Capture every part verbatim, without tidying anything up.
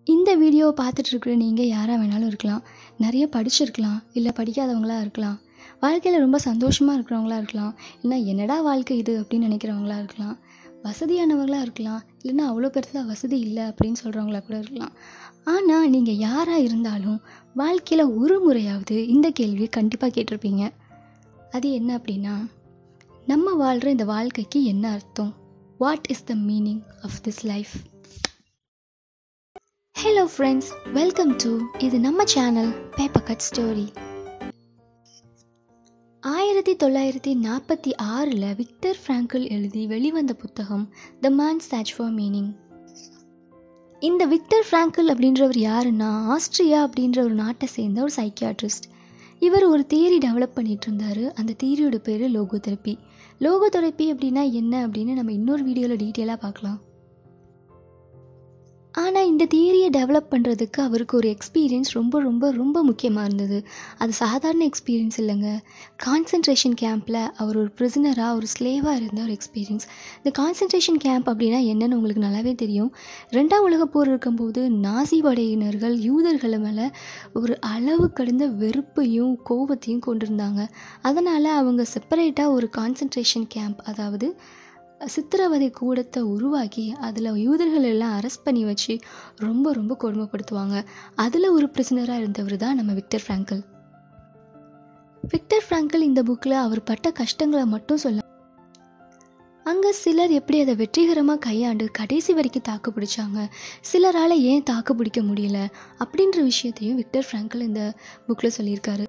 இந்த வீடியோவை பார்த்துட்டு இருக்கிற நீங்கள் யாராக வேணாலும் இருக்கலாம். நிறைய படிச்சிருக்கலாம், இல்லை படிக்காதவங்களா இருக்கலாம், வாழ்க்கையில் ரொம்ப சந்தோஷமாக இருக்கிறவங்களா இருக்கலாம், இல்லைனா என்னடா வாழ்க்கை இது அப்படின்னு நினைக்கிறவங்களா இருக்கலாம், வசதியானவங்களாக இருக்கலாம், இல்லைன்னா அவ்வளோ பெருசாக வசதி இல்லை அப்படின்னு சொல்கிறவங்களா கூட இருக்கலாம். ஆனால் நீங்கள் யாராக இருந்தாலும் வாழ்க்கையில் ஒரு முறையாவது இந்த கேள்வியை கண்டிப்பாக கேட்டிருப்பீங்க. அது என்ன அப்படின்னா, நம்ம வாழ்கிற இந்த வாழ்க்கைக்கு என்ன அர்த்தம்? What is the meaning of this life? Hello friends, welcome to இது நம்ம சேனல் பேப்பர் கட் ஸ்டோரி. ஆயிரத்தி தொள்ளாயிரத்தி நாற்பத்தி ஆறில் விக்டர் ஃப்ராங்கிள் எழுதி வெளிவந்த புத்தகம் the man search for meaning. இந்த விக்டர் ஃப்ராங்கிள் அப்படின்றவர் யாருன்னா, ஆஸ்ட்ரியா அப்படின்ற ஒரு நாட்டை சேர்ந்த ஒரு சைக்கியாட்ரிஸ்ட். இவர் ஒரு தியரி டெவலப் பண்ணிட்டு இருந்தார். அந்த தியரியோட பேர் லோகோதெரப்பி. லோகோதெரப்பி அப்படின்னா என்ன அப்படின்னு நம்ம இன்னொரு வீடியோவில் டீட்டெயிலாக பார்க்கலாம். ஆனால் இந்த தியரியை டெவலப் பண்ணுறதுக்கு அவருக்கு ஒரு எக்ஸ்பீரியன்ஸ் ரொம்ப ரொம்ப ரொம்ப முக்கியமாக இருந்தது. அது சாதாரண எக்ஸ்பீரியன்ஸ் இல்லைங்க. கான்சன்ட்ரேஷன் கேம்பில் அவர் ஒரு ப்ரிசனராக ஒரு ஸ்லேவாக இருந்த ஒரு எக்ஸ்பீரியன்ஸ். இந்த கான்சன்ட்ரேஷன் கேம்ப் அப்படின்னா என்னென்னு உங்களுக்கு நல்லாவே தெரியும். ரெண்டாம் உலகப் போர் இருக்கும்போது நாசி படையினர்கள் யூதர்கள் மேலே ஒரு அளவு கடந்த வெறுப்பையும் கோபத்தையும் கொண்டிருந்தாங்க. அதனால் அவங்க செப்பரேட்டாக ஒரு கான்சன்ட்ரேஷன் கேம்ப், அதாவது சித்திரவதை கூடத்தை உருவாக்கி அதில் யூதர்கள் எல்லாம் அரெஸ்ட் பண்ணி வச்சு ரொம்ப ரொம்ப கொடுமைப்படுத்துவாங்க. அதில் ஒரு பிரிசனராக இருந்தவர் தான் நம்ம விக்டர் ஃப்ராங்கிள். விக்டர் ஃப்ராங்கிள் இந்த புக்கில் அவர் பட்ட கஷ்டங்களை மட்டும் சொல்ல, அங்கே சிலர் எப்படி அதை வெற்றிகரமாக கையாண்டு கடைசி வரைக்கும் தாக்கு பிடிச்சாங்க, சிலரால் ஏன் தாக்கு பிடிக்க முடியல அப்படின்ற விஷயத்தையும் விக்டர் ஃப்ராங்கிள் இந்த புக்கில் சொல்லியிருக்காரு.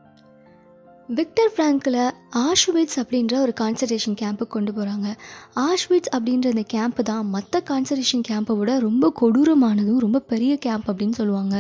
விக்டர் ஃப்ராங்கிளை ஆஷ்விட்ஸ் அப்படின்ற ஒரு கான்சன்ட்ரேஷன் கேம்புக்கு கொண்டு போகிறாங்க. ஆஷ்விட்ஸ் அப்படின்ற இந்த கேம்ப்பு தான் மற்ற கான்சன்ட்ரேஷன் கேம்பை விட ரொம்ப கொடூரமானதும் ரொம்ப பெரிய கேம்ப் அப்படின்னு சொல்லுவாங்க.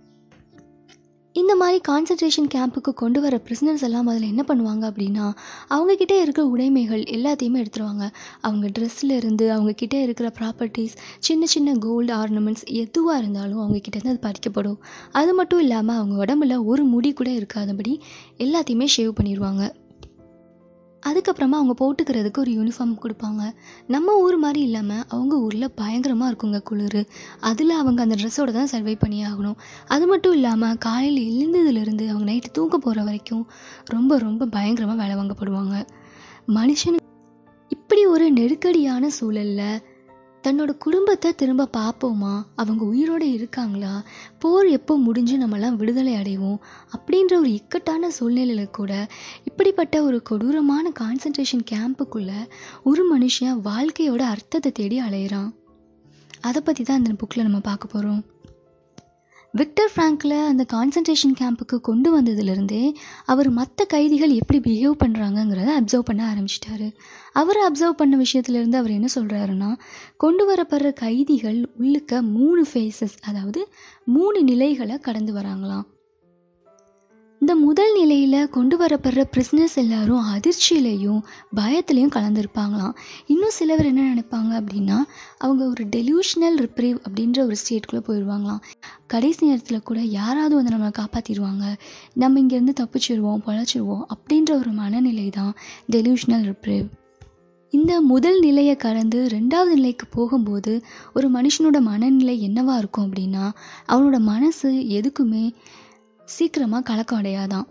இந்த மாதிரி கான்சன்ட்ரேஷன் கேம்புக்கு கொண்டு வர பிரிசனர்ஸ் எல்லாம் அதில் என்ன பண்ணுவாங்க அப்படின்னா, அவங்கக்கிட்டே இருக்கிற உடைமைகள் எல்லாத்தையுமே எடுத்துருவாங்க. அவங்க ட்ரெஸ்ஸில் இருந்து அவங்கக்கிட்டே இருக்கிற ப்ராப்பர்ட்டிஸ், சின்ன சின்ன கோல்டு ஆர்னமெண்ட்ஸ் எதுவாக இருந்தாலும் அவங்கக்கிட்டேருந்து அது பறிக்கப்படும். அது மட்டும் இல்லாமல் அவங்க உடம்புல ஒரு முடி கூட இருக்காதபடி எல்லாத்தையுமே ஷேவ் பண்ணிடுவாங்க. அதுக்கப்புறமா அவங்க போட்டுக்கிறதுக்கு ஒரு யூனிஃபார்ம் கொடுப்பாங்க. நம்ம ஊர் மாதிரி இல்லாமல் அவங்க ஊரில் பயங்கரமாக இருக்குங்க குளிர். அதில் அவங்க அந்த ட்ரெஸ்ஸோடு தான் சர்வை பண்ணி ஆகணும். அது மட்டும் இல்லாமல் காலையில் எழுந்ததுலேருந்து அவங்க நைட்டு தூங்க போகிற வரைக்கும் ரொம்ப ரொம்ப பயங்கரமாக வேலை வாங்கப்படுவாங்க. மனுஷனுக்கு இப்படி ஒரு நெருக்கடியான சூழலில் தன்னோட குடும்பத்தை திரும்ப பார்ப்போமா, அவங்க உயிரோடு இருக்காங்களா, போர் எப்போ முடிஞ்சு நம்மலாம் விடுதலை அடைவோம் அப்படின்ற ஒரு இக்கட்டான சூழ்நிலையில் கூட இப்படிப்பட்ட ஒரு கொடூரமான கான்சன்ட்ரேஷன் கேம்புக்குள்ளே ஒரு மனுஷன் வாழ்க்கையோட அர்த்தத்தை தேடி அலையிறான். அதை பற்றி தான் அந்த புக்கில் நம்ம பார்க்க போகிறோம். விக்டர் ஃப்ராங்கிளை அந்த கான்சன்ட்ரேஷன் கேம்புக்கு கொண்டு வந்ததுலேருந்தே அவர் மற்ற கைதிகள் எப்படி பிஹேவ் பண்ணுறாங்கங்கிறத அப்சர்வ் பண்ண ஆரம்பிச்சிட்டாரு. அவர் அப்சர்வ் பண்ண விஷயத்துலேருந்து அவர் என்ன சொல்கிறாருன்னா, கொண்டு வரப்படுற கைதிகள் உள்ளுக்க மூணு ஃபேஸஸ், அதாவது மூணு நிலைகளை கடந்து வராங்களாம். இந்த முதல் நிலையில் கொண்டு வரப்படுற பிரிசனர்ஸ் எல்லாரும் அதிர்ச்சியிலையும் பயத்துலையும் கலந்துருப்பாங்களாம். இன்னும் சிலவர் என்ன நினைப்பாங்க அப்படின்னா, அவங்க ஒரு டெலியூஷனல் ரிப்ரீவ் அப்படின்ற ஒரு ஸ்டேட்குள்ளே போயிடுவாங்களாம். கடைசி நேரத்தில் கூட யாராவது வந்து நம்மளை காப்பாற்றிடுவாங்க, நம்ம இங்கேருந்து தப்பிச்சிடுவோம், பொழைச்சிடுவோம் அப்படின்ற ஒரு மனநிலை தான் டெலியூஷனல் ரிப்ரீவ். இந்த முதல் நிலையை கடந்து ரெண்டாவது நிலைக்கு போகும்போது ஒரு மனுஷனோட மனநிலை என்னவாக இருக்கும் அப்படின்னா, அவனோட மனசு எதுக்குமே சீக்கிரமாக கலக்கம் அடையாதான்.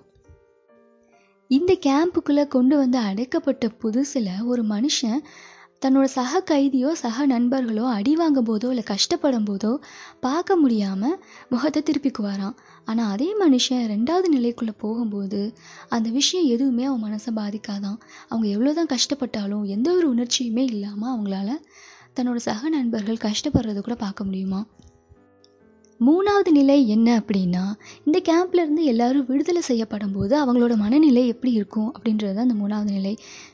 இந்த கேம்புக்குள்ளே கொண்டு வந்து அடைக்கப்பட்ட புதுசில் ஒரு மனுஷன் தன்னோட சக கைதியோ சக நண்பர்களோ அடி வாங்கும் போதோ இல்லை கஷ்டப்படும் போதோ பார்க்க முடியாமல் முகத்தை திருப்பிக்குவாராம். ஆனால் அதே மனுஷன் ரெண்டாவது நிலைக்குள்ளே போகும்போது அந்த விஷயம் எதுவுமே அவன் மனசை பாதிக்காதான். அவங்க எவ்வளோதான் கஷ்டப்பட்டாலும் எந்த ஒரு உணர்ச்சியுமே இல்லாமல் அவங்களால தன்னோட சக நண்பர்கள் கஷ்டப்படுறது கூட பார்க்க முடியுமா. மூணாவது நிலை என்ன அப்படின்னா, இந்த கேம்ப்ல இருந்து எல்லாரும் விடுதலை செய்யப்படும் போது அவங்களோட மனநிலை எப்படி இருக்கும் அப்படின்றது தான் இந்த மூணாவது நிலை.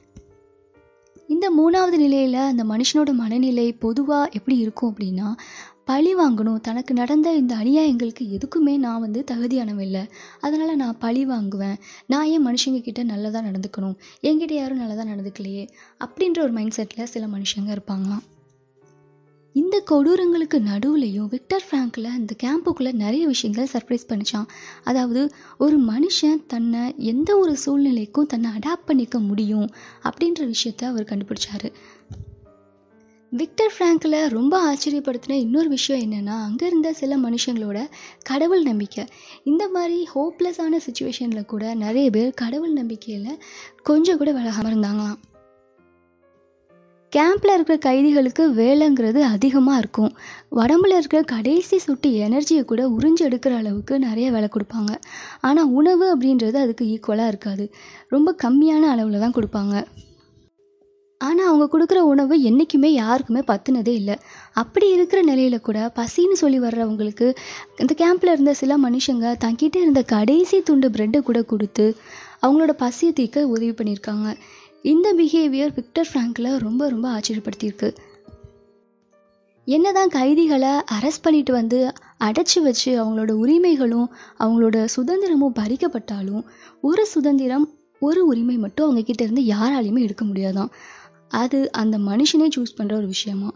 இந்த மூணாவது நிலையில் அந்த மனுஷனோட மனநிலை பொதுவாக எப்படி இருக்கும் அப்படின்னா, பழி வாங்கணும், தனக்கு நடந்த இந்த அநியாயங்களுக்கு எதுக்குமே நான் வந்து தகுதியானவன் இல்லை, அதனால் நான் பழி வாங்குவேன், நான் ஏன் மனுஷங்க கிட்ட நல்லதாக நடந்துக்கணும், என்கிட்ட யாரும் நல்லதாக நடந்துக்கலையே அப்படின்ற ஒரு மைண்ட் செட்டில் சில மனுஷங்க இருப்பாங்களாம். இந்த கொடூரங்களுக்கு நடுவுலையும் விக்டர் ஃப்ராங்கிள் இந்த கேம்புக்குள்ளே நிறைய விஷயங்கள் சர்ப்ரைஸ் பண்ணிச்சான். அதாவது ஒரு மனுஷன் தன்னை எந்த ஒரு சூழ்நிலைக்கும் தன்னை அடாப்ட் பண்ணிக்க முடியும் அப்படின்ற விஷயத்த அவர் கண்டுபிடிச்சாரு. விக்டர் ஃப்ராங்க்ல ரொம்ப ஆச்சரியப்படுத்தின இன்னொரு விஷயம் என்னென்னா, அங்கே இருந்த சில மனுஷங்களோட கடவுள் நம்பிக்கை. இந்த மாதிரி ஹோப்லெஸ்ஸான சுச்சுவேஷனில் கூட நிறைய பேர் கடவுள் நம்பிக்கையில் கொஞ்சம் கூட விலகாமல் இருந்தாங்களாம். கேம்பில் இருக்கிற கைதிகளுக்கு வேலைங்கிறது அதிகமாக இருக்கும். உடம்புல இருக்கிற கடைசி சுட்டு எனர்ஜியை கூட உறிஞ்சு எடுக்கிற அளவுக்கு நிறைய வேலை கொடுப்பாங்க. ஆனால் உணவு அப்படின்றது அதுக்கு ஈக்குவலாக இருக்காது. ரொம்ப கம்மியான அளவில் தான் கொடுப்பாங்க. ஆனால் அவங்க கொடுக்குற உணவு என்றைக்குமே யாருக்குமே பத்துனதே இல்லை. அப்படி இருக்கிற நிலையில் கூட பசின்னு சொல்லி வர்றவங்களுக்கு இந்த கேம்பில் இருந்த சில மனுஷங்க தங்கிட்ட இருந்த கடைசி துண்டு ப்ரெட்டை கூட கொடுத்து அவங்களோட பசியை தீர்க்க உதவி பண்ணியிருக்காங்க. இந்த பிஹேவியர் விக்டர் ஃப்ராங்க்ல ரொம்ப ரொம்ப ஆச்சரியப்படுத்தியிருக்கு. என்னதான் கைதிகளை அரெஸ்ட் பண்ணிட்டு வந்து அடைச்சி வச்சு அவங்களோட உரிமைகளும் அவங்களோட சுதந்திரமும் பறிக்கப்பட்டாலும் ஒரு சுதந்திரம் ஒரு உரிமை மட்டும் அவங்க கிட்ட இருந்து யாராலையுமே எடுக்க முடியாதான். அது அந்த மனுஷனே சூஸ் பண்ணுற ஒரு விஷயமா.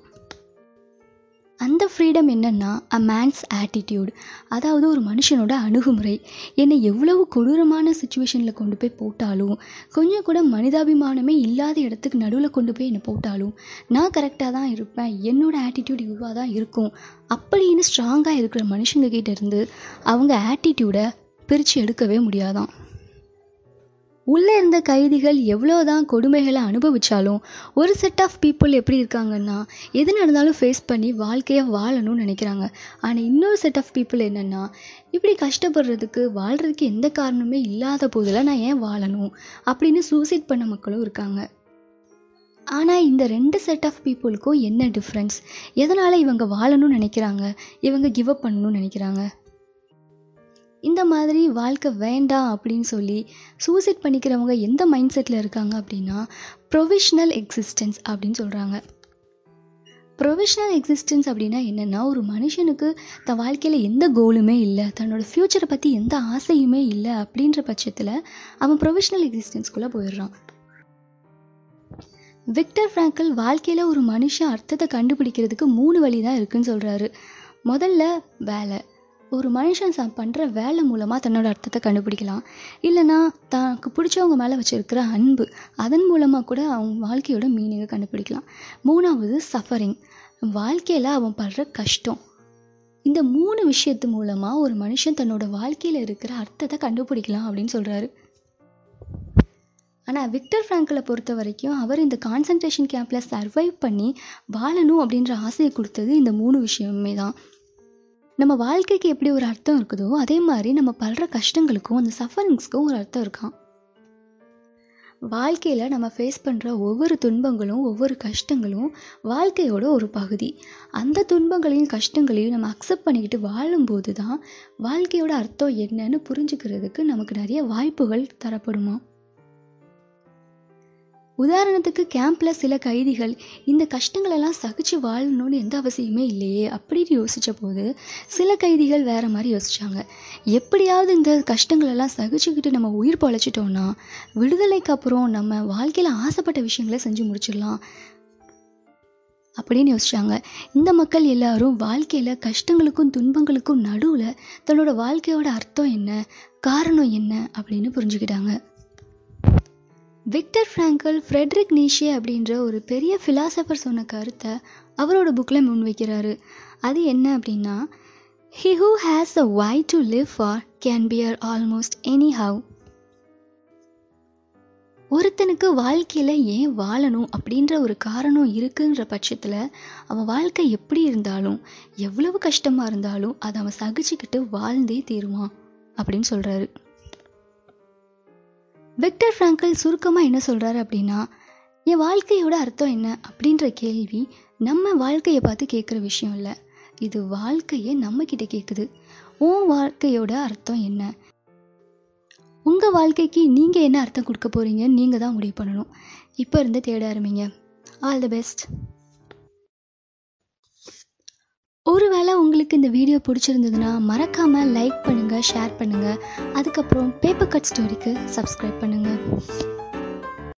அந்த ஃப்ரீடம் என்னன்னா அ மேன்ஸ் ஆட்டிடியூட், அதாவது ஒரு மனுஷனோட அணுகுமுறை. என்னை எவ்வளவு கொடூரமான சுச்சுவேஷனில் கொண்டு போய் போட்டாலும், கொஞ்சம் கூட மனிதாபிமானமே இல்லாத இடத்துக்கு நடுவில் கொண்டு போய் என்னை போட்டாலும் நான் கரெக்டாக தான் இருப்பேன், என்னோட ஆட்டிடியூட் இவ்வளோ தான் இருக்கும் அப்படின்னு ஸ்ட்ராங்காக இருக்கிற மனுஷங்க கிட்ட இருந்து அவங்க ஆட்டிடியூடை பிரித்து எடுக்கவே முடியாதான். உள்ளே இருந்த கைதிகள் எவ்வளோதான் கொடுமைகளை அனுபவித்தாலும் ஒரு செட் ஆஃப் பீப்புள் எப்படி இருக்காங்கன்னா, எது நடந்தாலும் ஃபேஸ் பண்ணி வாழ்க்கையை வாழணும்னு நினைக்கிறாங்க. ஆனால் இன்னொரு செட் ஆஃப் பீப்புள் என்னென்னா, இப்படி கஷ்டப்படுறதுக்கு வாழ்கிறதுக்கு எந்த காரணமே இல்லாத போதில் நான் ஏன் வாழணும் அப்படின்னு சூசைட் பண்ண மக்களும் இருக்காங்க. ஆனால் இந்த ரெண்டு செட் ஆஃப் பீப்புளுக்கும் என்ன டிஃப்ரென்ஸ்? எதனால் இவங்க வாழணும்னு நினைக்கிறாங்க, இவங்க கிவ் அப் பண்ணணும்னு நினைக்கிறாங்க? இந்த மாதிரி வாழ்க்கை வேண்டாம் அப்படின்னு சொல்லி சூசைட் பண்ணிக்கிறவங்க எந்த மைண்ட் செட்டில் இருக்காங்க அப்படின்னா, ப்ரொவிஷ்னல் எக்ஸிஸ்டன்ஸ் அப்படின்னு சொல்கிறாங்க. ப்ரொவிஷ்னல் எக்ஸிஸ்டன்ஸ் அப்படின்னா என்னென்னா, ஒரு மனுஷனுக்கு தன் வாழ்க்கையில் எந்த கோலுமே இல்லை, தன்னோட ஃப்யூச்சரை பற்றி எந்த ஆசையுமே இல்லை அப்படின்ற பட்சத்தில் அவன் ப்ரொவிஷ்னல் எக்ஸிஸ்டன்ஸ்குள்ளே போயிடுறான். விக்டர் ஃப்ராங்க்ல் வாழ்க்கையில் ஒரு மனுஷன் அர்த்தத்தை கண்டுபிடிக்கிறதுக்கு மூணு வழி தான் இருக்குதுன்னு சொல்கிறாரு. முதல்ல வேலை. ஒரு மனுஷன் ச பண்ணுற வேலை மூலமாக தன்னோட அர்த்தத்தை கண்டுபிடிக்கலாம். இல்லைனா தனக்கு பிடிச்சவங்க மேலே வச்சுருக்கிற அன்பு, அதன் மூலமாக கூட அவங்க வாழ்க்கையோட மீனிங்கை கண்டுபிடிக்கலாம். மூணாவது சஃபரிங், வாழ்க்கையில் அவன் படுற கஷ்டம். இந்த மூணு விஷயத்து மூலமாக ஒரு மனுஷன் தன்னோட வாழ்க்கையில் இருக்கிற அர்த்தத்தை கண்டுபிடிக்கலாம் அப்படின்னு சொல்கிறாரு. ஆனால் விக்டர் ஃப்ராங்க்ல பொறுத்த வரைக்கும் அவர் இந்த கான்சன்ட்ரேஷன் கேம்பில் சர்வைவ் பண்ணி வாழணும் அப்படின்ற ஆசையை கொடுத்தது இந்த மூணு விஷயமே தான். நம்ம வாழ்க்கைக்கு எப்படி ஒரு அர்த்தம் இருக்குதோ அதே மாதிரி நம்ம படுற கஷ்டங்களுக்கும் அந்த சஃபரிங்ஸ்க்கும் ஒரு அர்த்தம் இருக்கான். வாழ்க்கையில் நம்ம ஃபேஸ் பண்ணுற ஒவ்வொரு துன்பங்களும் ஒவ்வொரு கஷ்டங்களும் வாழ்க்கையோட ஒரு பகுதி. அந்த துன்பங்களையும் கஷ்டங்களையும் நம்ம அக்செப்ட் பண்ணிக்கிட்டு வாழும்போது தான் வாழ்க்கையோட அர்த்தம் என்னன்னு புரிஞ்சுக்கிறதுக்கு நமக்கு நிறைய வாய்ப்புகள் தரப்படுமா. உதாரணத்துக்கு கேம்பில் சில கைதிகள் இந்த கஷ்டங்களெல்லாம் சகிச்சு வாழணும்னு எந்த அவசியமே இல்லையே அப்படின்னு யோசித்த போது சில கைதிகள் வேறு மாதிரி யோசித்தாங்க. எப்படியாவது இந்த கஷ்டங்களெல்லாம் சகிச்சுக்கிட்டு நம்ம உயிர் பொழைச்சிட்டோன்னா விடுதலைக்கு அப்புறம் நம்ம வாழ்க்கையில் ஆசைப்பட்ட விஷயங்களை செஞ்சு முடிச்சிடலாம் அப்படின்னு யோசிச்சாங்க. இந்த மக்கள் எல்லாரும் வாழ்க்கையில் கஷ்டங்களுக்கும் துன்பங்களுக்கும் நடுவில் தன்னோட வாழ்க்கையோட அர்த்தம் என்ன, காரணம் என்ன அப்படின்னு புரிஞ்சுக்கிட்டாங்க. விக்டர் ஃப்ராங்க்ல் ஃப்ரெட்ரிக் நீஷே அப்படின்ற ஒரு பெரிய ஃபிலாசபர் சொன்ன கருத்தை அவரோட புக்கில் முன்வைக்கிறாரு. அது என்ன அப்படின்னா, he who has a why to live for can bear almost any how. ஒருத்தனுக்கு வாழ்க்கையில் ஏன் வாழணும் அப்படின்ற ஒரு காரணம் இருக்குன்ற பட்சத்தில் அவன் வாழ்க்கை எப்படி இருந்தாலும் எவ்வளவு கஷ்டமாக இருந்தாலும் அதை அவன் சகிச்சுக்கிட்டு வாழ்ந்தே தீருவான் அப்படின்னு சொல்கிறாரு. விக்டர் ஃப்ராங்க்ல் சுருக்கமாக என்ன சொல்கிறாரு அப்படின்னா, என் வாழ்க்கையோட அர்த்தம் என்ன அப்படின்ற கேள்வி நம்ம வாழ்க்கையை பார்த்து கேட்குற விஷயம் இல்லை, இது வாழ்க்கையை நம்மக்கிட்ட கேட்குது. உன் வாழ்க்கையோட அர்த்தம் என்ன, உங்கள் வாழ்க்கைக்கு நீங்கள் என்ன அர்த்தம் கொடுக்க போகிறீங்கன்னு நீங்கள் தான் முடிவு பண்ணணும். இப்போ இருந்து தேட ஆரம்பிங்க. All the best. ஒருவேளை உங்களுக்கு இந்த வீடியோ பிடிச்சிருந்ததுன்னா மறக்காமல் லைக் பண்ணுங்கள், ஷேர் பண்ணுங்கள். அதுக்கப்புறம் பேப்பர் கட் ஸ்டோரிக்கு சப்ஸ்கிரைப் பண்ணுங்கள்.